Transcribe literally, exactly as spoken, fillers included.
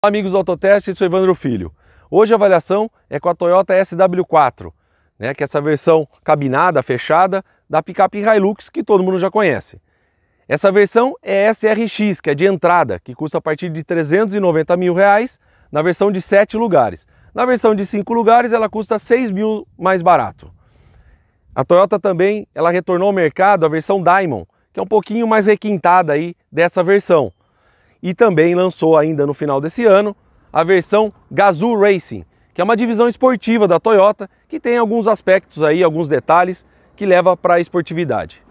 Olá, amigos do Autoteste, sou Evandro Filho. Hoje a avaliação é com a Toyota S W quatro, né, que é essa versão cabinada, fechada, da picape Hilux que todo mundo já conhece. Essa versão é S R X, que é de entrada, que custa a partir de trezentos e noventa mil reais, na versão de sete lugares. Na versão de cinco lugares ela custa seis mil mais barato. A Toyota também ela retornou ao mercado a versão Diamond, que é um pouquinho mais requintada aí dessa versão. E também lançou ainda no final desse ano a versão Gazoo Racing, que é uma divisão esportiva da Toyota que tem alguns aspectos aí, alguns detalhes que leva para a esportividade.